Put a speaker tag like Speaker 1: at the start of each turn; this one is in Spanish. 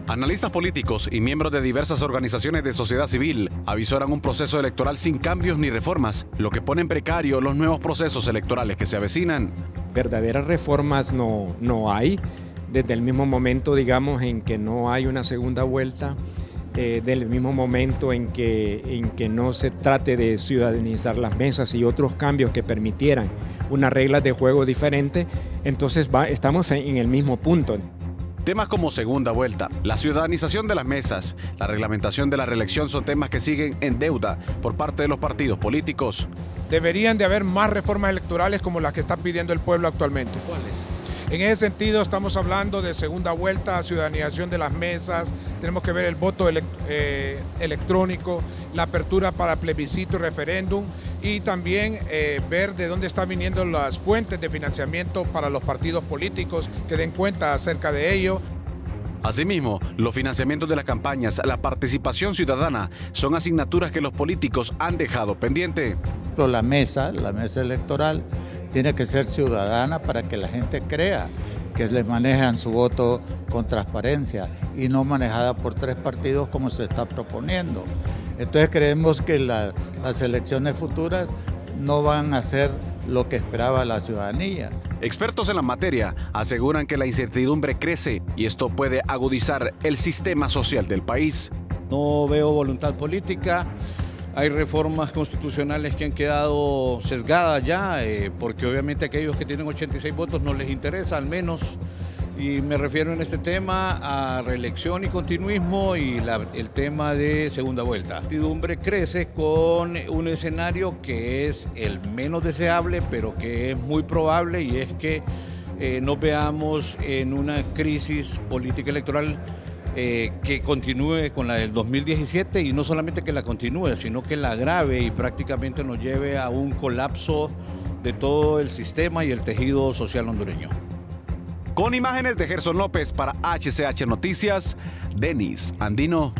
Speaker 1: Analistas políticos y miembros de diversas organizaciones de sociedad civil avisoran un proceso electoral sin cambios ni reformas, lo que pone en precario los nuevos procesos electorales que se avecinan.
Speaker 2: Verdaderas reformas no hay, desde el mismo momento, digamos, en que no hay una segunda vuelta, del mismo momento en que no se trate de ciudadanizar las mesas y otros cambios que permitieran unas reglas de juego diferentes, entonces estamos en el mismo punto.
Speaker 1: Temas como segunda vuelta, la ciudadanización de las mesas, la reglamentación de la reelección son temas que siguen en deuda por parte de los partidos políticos.
Speaker 3: Deberían de haber más reformas electorales como las que está pidiendo el pueblo actualmente.
Speaker 1: ¿Cuáles?
Speaker 3: En ese sentido estamos hablando de segunda vuelta, ciudadanización de las mesas, tenemos que ver el voto electrónico, la apertura para plebiscito y referéndum y también ver de dónde están viniendo las fuentes de financiamiento para los partidos políticos, que den cuenta acerca de ello.
Speaker 1: Asimismo, los financiamientos de las campañas, la participación ciudadana, son asignaturas que los políticos han dejado pendiente.
Speaker 4: La mesa electoral tiene que ser ciudadana para que la gente crea que le manejan su voto con transparencia y no manejada por tres partidos como se está proponiendo. Entonces creemos que las elecciones futuras no van a ser lo que esperaba la ciudadanía.
Speaker 1: Expertos en la materia aseguran que la incertidumbre crece y esto puede agudizar el sistema social del país.
Speaker 5: No veo voluntad política. Hay reformas constitucionales que han quedado sesgadas ya, porque obviamente aquellos que tienen 86 votos no les interesa, al menos, y me refiero en este tema a reelección y continuismo y el tema de segunda vuelta. La incertidumbre crece con un escenario que es el menos deseable, pero que es muy probable, y es que nos veamos en una crisis política electoral que continúe con la del 2017 y no solamente que la continúe, sino que la agrave y prácticamente nos lleve a un colapso de todo el sistema y el tejido social hondureño.
Speaker 1: Con imágenes de Gerson López para HCH Noticias, Denis Andino.